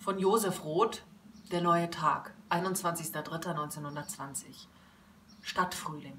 Von Josef Roth, Der neue Tag, 21.03.1920. Stadtfrühling.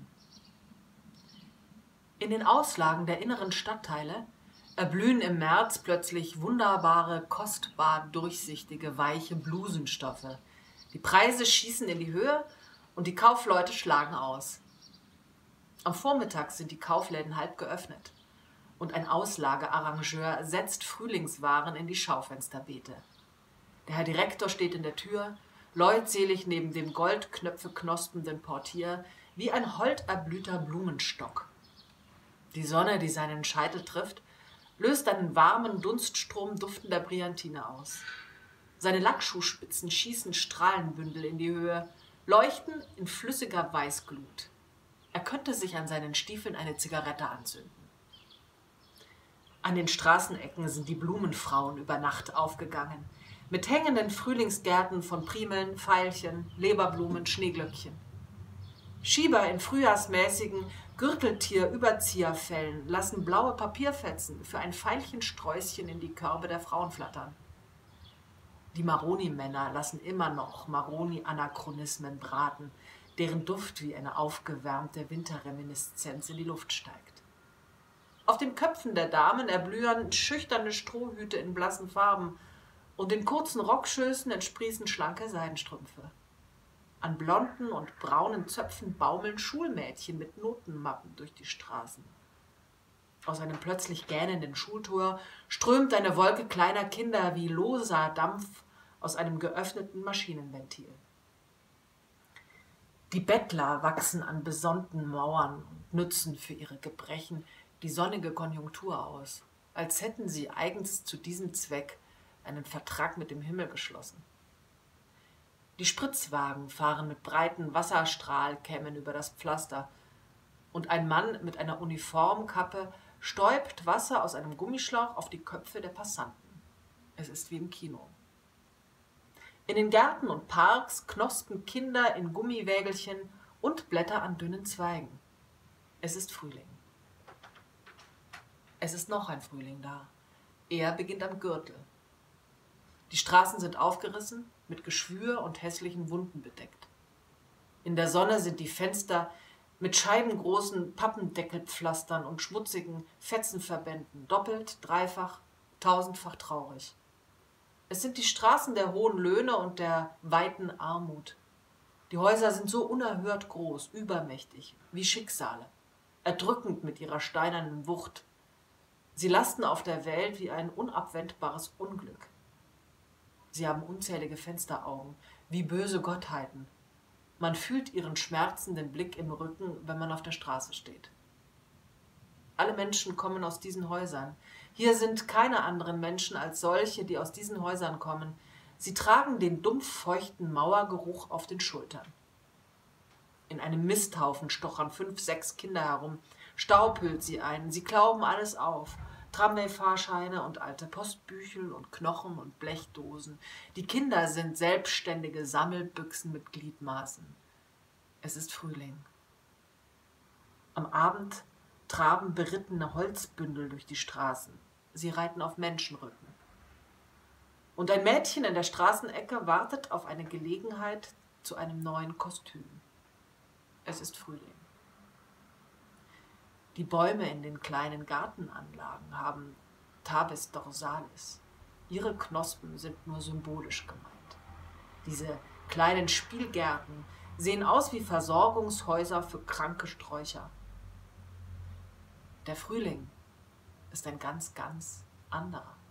In den Auslagen der inneren Stadtteile erblühen im März plötzlich wunderbare, kostbar durchsichtige, weiche Blusenstoffe. Die Preise schießen in die Höhe und die Kaufleute schlagen aus. Am Vormittag sind die Kaufläden halb geöffnet und ein Auslagearrangeur setzt Frühlingswaren in die Schaufensterbeete. Der Herr Direktor steht in der Tür, leutselig neben dem Goldknöpfe knospenden Portier, wie ein holderblühter Blumenstock. Die Sonne, die seinen Scheitel trifft, löst einen warmen Dunststrom duftender Brillantine aus. Seine Lackschuhspitzen schießen Strahlenbündel in die Höhe, leuchten in flüssiger Weißglut. Er könnte sich an seinen Stiefeln eine Zigarette anzünden. An den Straßenecken sind die Blumenfrauen über Nacht aufgegangen, mit hängenden Frühlingsgärten von Primeln, Veilchen, Leberblumen, Schneeglöckchen. Schieber in frühjahrsmäßigen Gürteltier-Überzieherfellen lassen blaue Papierfetzen für ein Veilchensträußchen in die Körbe der Frauen flattern. Die Maroni-Männer lassen immer noch Maroni-Anachronismen braten, deren Duft wie eine aufgewärmte Winterreminiszenz in die Luft steigt. Auf den Köpfen der Damen erblühen schüchterne Strohhüte in blassen Farben und in kurzen Rockschößen entsprießen schlanke Seidenstrümpfe. An blonden und braunen Zöpfen baumeln Schulmädchen mit Notenmappen durch die Straßen. Aus einem plötzlich gähnenden Schultor strömt eine Wolke kleiner Kinder wie loser Dampf aus einem geöffneten Maschinenventil. Die Bettler wachsen an besonnten Mauern und nützen für ihre Gebrechen die sonnige Konjunktur aus, als hätten sie eigens zu diesem Zweck einen Vertrag mit dem Himmel geschlossen. Die Spritzwagen fahren mit breiten Wasserstrahlkämmen über das Pflaster und ein Mann mit einer Uniformkappe stäubt Wasser aus einem Gummischlauch auf die Köpfe der Passanten. Es ist wie im Kino. In den Gärten und Parks knospen Kinder in Gummiwägelchen und Blätter an dünnen Zweigen. Es ist Frühling. Es ist noch ein Frühling da. Er beginnt am Gürtel. Die Straßen sind aufgerissen, mit Geschwür und hässlichen Wunden bedeckt. In der Sonne sind die Fenster mit scheibengroßen Pappendeckelpflastern und schmutzigen Fetzenverbänden doppelt, dreifach, tausendfach traurig. Es sind die Straßen der hohen Löhne und der weiten Armut. Die Häuser sind so unerhört groß, übermächtig, wie Schicksale, erdrückend mit ihrer steinernen Wucht. Sie lasten auf der Welt wie ein unabwendbares Unglück. Sie haben unzählige Fensteraugen, wie böse Gottheiten. Man fühlt ihren schmerzenden Blick im Rücken, wenn man auf der Straße steht. Alle Menschen kommen aus diesen Häusern. Hier sind keine anderen Menschen als solche, die aus diesen Häusern kommen. Sie tragen den dumpf feuchten Mauergeruch auf den Schultern. In einem Misthaufen stochern 5, 6 Kinder herum. Staub hüllt sie ein. Sie klauben alles auf. Tramway-Fahrscheine und alte Postbüchel und Knochen und Blechdosen. Die Kinder sind selbstständige Sammelbüchsen mit Gliedmaßen. Es ist Frühling. Am Abend traben berittene Holzbündel durch die Straßen. Sie reiten auf Menschenrücken. Und ein Mädchen in der Straßenecke wartet auf eine Gelegenheit zu einem neuen Kostüm. Es ist Frühling. Die Bäume in den kleinen Gartenanlagen haben Tabes dorsalis. Ihre Knospen sind nur symbolisch gemeint. Diese kleinen Spielgärten sehen aus wie Versorgungshäuser für kranke Sträucher. Der Frühling ist ein ganz, ganz anderer.